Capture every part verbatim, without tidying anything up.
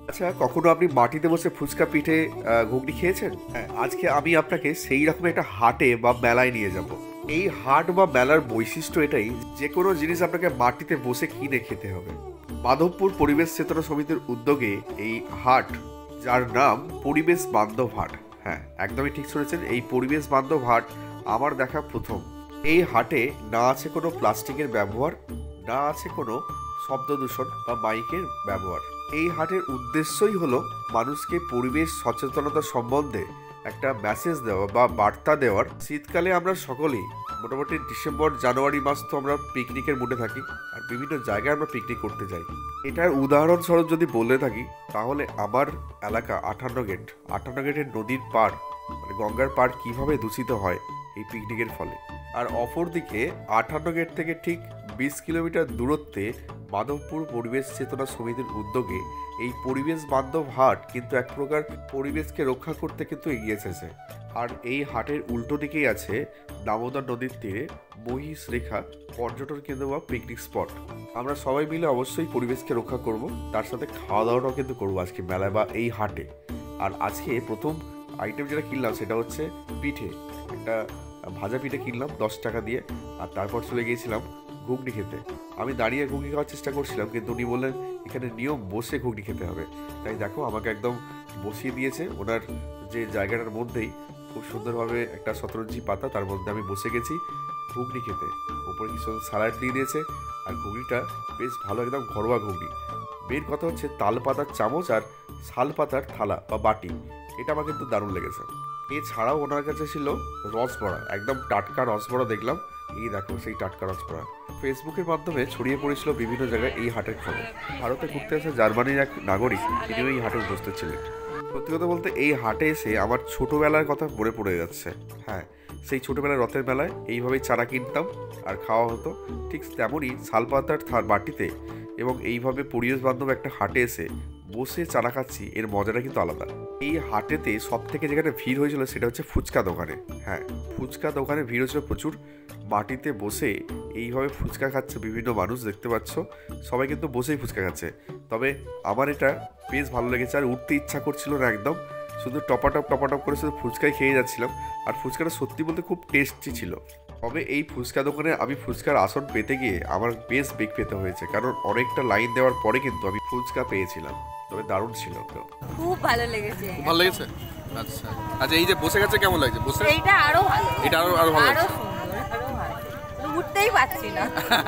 আচ্ছা, কখনো আপনি মাটিতে বসে ফুচকা পিঠে ঘুগনি খেয়েছেন? হ্যাঁ, আজকে আমি আপনাকে সেই রকম একটা হাটে বা মেলায় নিয়ে যাব। এই হাট বা মেলার বৈশিষ্ট্য এটাই, যে কোনো জিনিস আপনাকে মাটিতে বসে কিনে খেতে হবে। মাধবপুর পরিবেশ চেতনা সমিতির উদ্যোগে এই হাট, যার নাম পরিবেশ বান্ধব হাট। হ্যাঁ, একদমই ঠিক শুনেছেন, এই পরিবেশ বান্ধব হাট আমার দেখা প্রথম। এই হাটে না আছে কোনো প্লাস্টিকের ব্যবহার, না আছে কোনো শব্দ দূষণ বা মাইকের ব্যবহার। এই হাটের উদ্দেশ্যই হলো মানুষকে পরিবেশ সচেতনতা সম্বন্ধে একটা মেসেজ দেওয়া বা বার্তা দেওয়ার। শীতকালে আমরা সকলেই মোটামুটি ডিসেম্বর জানুয়ারি মাস তো আমরা পিকনিকের মুডে থাকি, আর বিভিন্ন জায়গায় আমরা পিকনিক করতে যাই। এটার উদাহরণস্বরূপ যদি বলে থাকি, তাহলে আমার এলাকা আটান্ন গেট আটান্ন গেটের নদীর পাড়, মানে গঙ্গার পাড় কীভাবে দূষিত হয় এই পিকনিকের ফলে। আর অপরদিকে আটান্ন গেট থেকে ঠিক বিশ কিলোমিটার দূরত্বে মাধবপুর পরিবেশ চেতনা সমিতির উদ্যোগে এই পরিবেশ বান্ধব হাট কিন্তু এক প্রকার পরিবেশকে রক্ষা করতে কিন্তু এগিয়ে এসেছে। আর এই হাটের উল্টো দিকেই আছে দামোদর নদীর তীরে মহিষ রেখা পর্যটন কেন্দ্র বা পিকনিক স্পট। আমরা সবাই মিলে অবশ্যই পরিবেশকে রক্ষা করব, তার সাথে খাওয়া দাওয়াটাও কিন্তু করবো আজকে মেলায় বা এই হাটে। আর আজকে প্রথম আইটেম যেটা কিনলাম সেটা হচ্ছে পিঠে, একটা ভাজা পিঠে কিনলাম দশ টাকা দিয়ে। আর তারপর চলে গিয়েছিলাম ঘুগনি খেতে। আমি দাঁড়িয়ে ঘুগনি খাওয়ার চেষ্টা করছিলাম, কিন্তু উনি বললেন এখানে নিয়ম বসে ঘুগনি খেতে হবে। তাই দেখো, আমাকে একদম বসিয়ে দিয়েছে ওনার যে জায়গাটার মধ্যেই, খুব সুন্দরভাবে একটা শতরঞ্জি পাতা, তার মধ্যে আমি বসে গেছি ঘুগনি খেতে। উপরে কিছু স্যালাড দিয়ে দিয়েছে, আর ঘুগনিটা বেশ ভালো, একদম ঘরোয়া ঘুগনি। মেন কথা হচ্ছে তাল পাতার চামচ আর শাল পাতার থালা বা বাটি, এটা আমার কিন্তু দারুণ লেগেছে। এছাড়াও ওনার কাছে ছিল রসবড়া, একদম টাটকা রসবড়া দেখলাম। এই দেখো সেই টাটকা রসবড়া। ফেসবুকের মাধ্যমে ছড়িয়ে পড়েছিল বিভিন্ন জায়গায় এই হাটের খবর। ভারতে ঘুরতে আসা জার্মানির এক নাগরিক, তিনিও এই হাটে উপস্থিত ছিলেন। সত্যি কথা বলতে এই হাটে এসে আমার ছোটোবেলার কথা মনে পড়ে যাচ্ছে। হ্যাঁ, সেই ছোটোবেলার রথের মেলায় এইভাবেই চারা কিনতাম আর খাওয়া হতো। ঠিক তেমনই শালপাতার থার বাটিতে এবং এইভাবে পরিবেশ বান্ধব একটা হাটে এসে বসে চারা খাচ্ছি, এর মজাটা কিন্তু আলাদা। এই হাটেতে সব থেকে যেখানে ভিড় হয়েছিল সেটা হচ্ছে ফুচকা দোকানে। হ্যাঁ, ফুচকা দোকানে ভিড় হয়েছিল প্রচুর। মাটিতে বসে এইভাবে ফুচকা খাচ্ছে বিভিন্ন মানুষ, দেখতে পাচ্ছ সবাই কিন্তু বসেই ফুচকা খাচ্ছে। তবে আমার এটা বেশ ভালো লেগেছে, আর উঠতে ইচ্ছা করছিল না একদম, শুধু টপাটপ টপাটপ করে শুধু ফুচকাই খেয়ে যাচ্ছিলাম। আর ফুচকাটা সত্যি বলতে খুব টেস্টি ছিল। তবে এই ফুচকা দোকানে আমি ফুচকার আসন পেতে গিয়ে আমার বেশ বেগ পেতে হয়েছে, কারণ অনেকটা লাইন দেওয়ার পরে কিন্তু আমি ফুচকা পেয়েছিলাম। তবে দারুণ ছিল, খুব ভালো লেগেছে। খুব ভালো লেগেছে। আচ্ছা আচ্ছা, এই যে বসে গেছে কেমন লাগছে? বসে এইটা আরো ভালো, এটা আরো আরো ভালো লাগছে, আরো ভালো, উঠতেই পারছি না।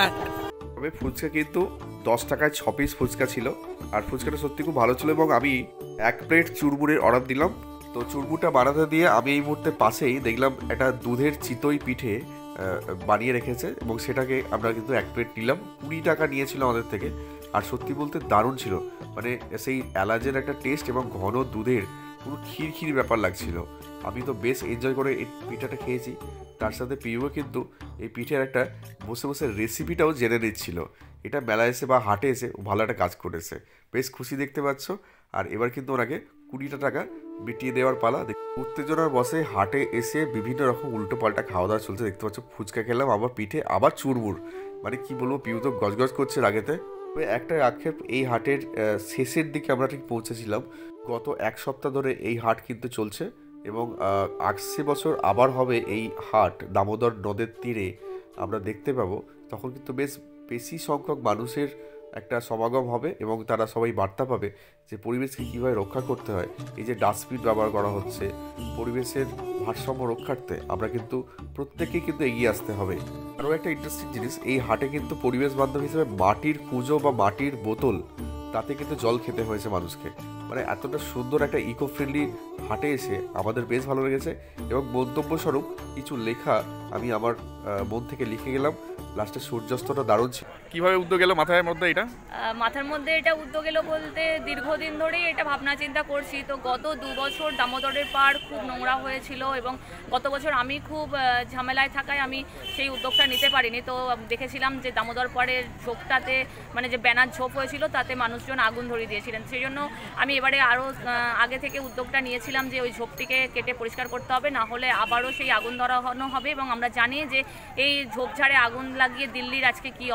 তবে ফুচকা কিন্তু দশ টাকায় ছ পিস ফুচকা ছিল, আর ফুচকাটা সত্যি খুব ভালো ছিল। এবং আমি এক প্লেট চুরমুরের অর্ডার দিলাম। তো চুরমুরটা বানাতে দিয়ে আমি এই মুহূর্তে পাশেই দেখলাম একটা দুধের চিতই পিঠে বানিয়ে রেখেছে, এবং সেটাকে আমরা কিন্তু এক প্লেট নিলাম। কুড়ি টাকা নিয়েছিল আমাদের থেকে। আর সত্যি বলতে দারুণ ছিল, মানে সেই এলাচের একটা টেস্ট এবং ঘন দুধের পুরো ক্ষীর ক্ষীর ব্যাপার লাগছিল। আমি তো বেশ এনজয় করে এই পিঠাটা খেয়েছি। তার সাথে পিউও কিন্তু এই পিঠের একটা বসে বসে রেসিপিটাও জেনে নিচ্ছিল। এটা মেলায় এসে বা হাটে এসে ভালো একটা কাজ করেছে, বেশ খুশি দেখতে পাচ্ছ। আর এবার কিন্তু ওনাকে কুড়িটা টাকা মিটিয়ে দেওয়ার পালা। উত্তেজনার বসে হাটে এসে বিভিন্ন রকম উল্টো পাল্টা খাওয়া দাওয়া চলছে, দেখতে পাচ্ছ। ফুচকা খেলাম, আবার পিঠে, আবার চুরমুর, মানে কি বলবো, পিউ তো গজগজ করছে রাগেতে। তবে একটা আক্ষেপ, এই হাটের শেষের দিকে আমরা ঠিক পৌঁছেছিলাম। গত এক সপ্তাহ ধরে এই হাট কিন্তু চলছে, এবং আসছে বছর আবার হবে এই হাট দামোদর নদের তীরে আমরা দেখতে পাবো। তখন কিন্তু বেশ বেশি সংখ্যক মানুষের একটা সমাগম হবে, এবং তারা সবাই বার্তা পাবে যে পরিবেশকে কীভাবে রক্ষা করতে হয়। এই যে ডাস্টবিন ব্যবহার করা হচ্ছে, পরিবেশের ভারসাম্য রক্ষার্থে আমরা কিন্তু প্রত্যেকেই কিন্তু এগিয়ে আসতে হবে। আরও একটা ইন্টারেস্টিং জিনিস, এই হাটে কিন্তু পরিবেশ বান্ধব হিসেবে মাটির কুঁজো বা মাটির বোতল, তাতে কিন্তু জল খেতে হয়েছে মানুষকে। মানে এতটা সুন্দর একটা ইকো ফ্রেন্ডলি হাটে এসে আমাদের বেশ ভালো লেগেছে। এবং মন্তব্য স্বরূপ কিছু লেখা আমি আমার মন থেকে লিখে গেলাম। লাস্টে সূর্যাস্তটা দারুণ ছিল। কিভাবে উদ্যোগ এলো মাথার মধ্যে এটা? মাথার মধ্যে এটা উদ্যোগ এলো বলতে দীর্ঘদিন ধরেই এটা ভাবনা চিন্তা করছি। তো গত দু বছর দামোদরের পাড় খুব নোংরা হয়েছিল, এবং গত বছর আমি খুব ঝামেলায় থাকায় আমি সেই উদ্যোগটা নিতে পারিনি। তো দেখেছিলাম যে দামোদর পাড়ের ঝোপটাতে, মানে যে ব্যানার ঝোপ হয়েছিল, তাতে মানুষজন আগুন ধরিয়ে দিয়েছিলেন। সেই জন্য আমি এবারে আরও আগে থেকে উদ্যোগটা নিয়েছিলাম যে ওই ঝোপটিকে কেটে পরিষ্কার করতে হবে, না হলে আবারও সেই আগুন ধরানো হবে। এবং আমরা জানি যে এই ঝোপঝাড়ে আগুন লাগিয়ে দিল্লির আজকে কি অবস্থা।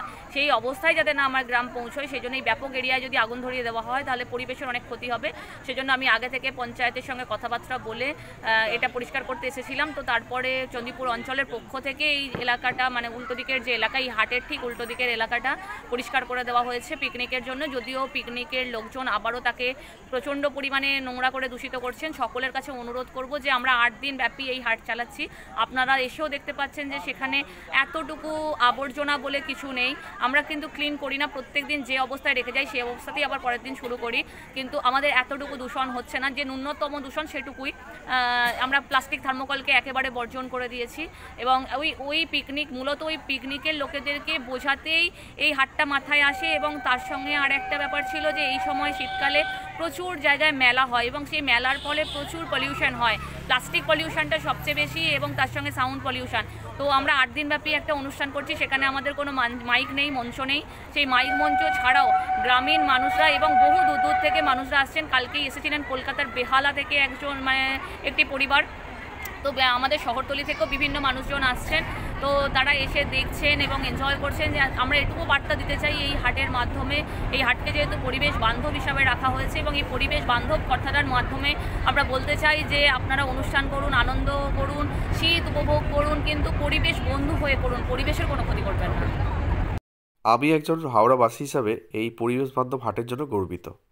সেই অবস্থায় যাতে না আমার গ্রাম পৌঁছয়, সেই জন্য এই ব্যাপক এরিয়ায় যদি আগুন ধরিয়ে দেওয়া হয় তাহলে পরিবেশের অনেক ক্ষতি হবে। সেজন্য আমি আগে থেকে পঞ্চায়েতের সঙ্গে কথাবার্তা বলে এটা পরিষ্কার করতে এসেছিলাম। তো তারপরে চণ্ডীপুর অঞ্চলের পক্ষ থেকে এই এলাকাটা মানে উল্টো দিকের যে এলাকা, এই হাটের ঠিক উল্টো দিকের এলাকাটা পরিষ্কার করে দেওয়া হয়েছে পিকনিকের জন্য। যদিও পিকনিকের লোকজন আবারও তাকে প্রচণ্ড পরিমাণে নোংরা করে দূষিত করছেন। সকলের কাছে অনুরোধ করব যে আমরা আট দিন ব্যাপী এই হাট চালাচ্ছি, আপনারা এসেও দেখতে পাচ্ছেন যে সেখানে এতটুকু আবর্জনা বলে কিছু নেই। আমরা কিন্তু ক্লিন করি না, প্রত্যেক দিন যে অবস্থায় রেখে যাই সেই অবস্থাতেই আবার পরের দিন শুরু করি, কিন্তু আমাদের এতটুকু দূষণ হচ্ছে না। যে ন্যূনতম দূষণ সেটুকুই। আমরা প্লাস্টিক থার্মোকলকে একেবারে বর্জন করে দিয়েছি এবং ওই ওই পিকনিক মূলত ওই পিকনিকের লোকেদেরকে বোঝাতেই এই হাটটা মাথায় আসে। এবং তার সঙ্গে আর একটা ব্যাপার ছিল যে এই সময় শীতকালে প্রচুর জায়গায় মেলা হয় এবং সেই মেলার ফলে প্রচুর পলিউশন হয়, প্লাস্টিক পলিউশনটা সবচেয়ে বেশি এবং তার সঙ্গে সাউন্ড পলিউশন। তো আমরা আট দিনব্যাপী একটা অনুষ্ঠান করছি, সেখানে আমাদের কোনো মাইক নেই, মঞ্চ নেই। সেই মাইক মঞ্চ ছাড়াও গ্রামীণ মানুষরা এবং বহু দূর দূর থেকে মানুষরা আসছেন। কালকেই এসেছিলেন কলকাতার বেহালা থেকে একজন মানে একটি পরিবার, তো আমাদের শহরতলি থেকেও বিভিন্ন মানুষজন আসছেন। তো তারা এসে দেখছেন এবং এনজয় করছেন। যে আমরা এটুকু বার্তা দিতে চাই এই হাটের মাধ্যমে, এই হাটকে যেহেতু পরিবেশ বান্ধব হিসাবে রাখা হয়েছে এবং এই পরিবেশ বান্ধব কথাটার মাধ্যমে আমরা বলতে চাই যে আপনারা অনুষ্ঠান করুন, আনন্দ করুন, শীত উপভোগ করুন, কিন্তু পরিবেশ বন্ধু হয়ে করুন, পরিবেশের কোনো ক্ষতি করবেন না। আমি একজন হাওড়াবাসী হিসাবে এই পরিবেশ বান্ধব হাটের জন্য গর্বিত।